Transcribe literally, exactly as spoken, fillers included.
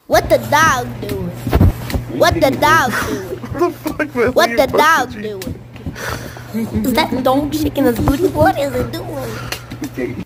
What the dog doing? What the dog doing? What the fuck, man? What the dog doing? Is that dog shaking his booty? What is it doing?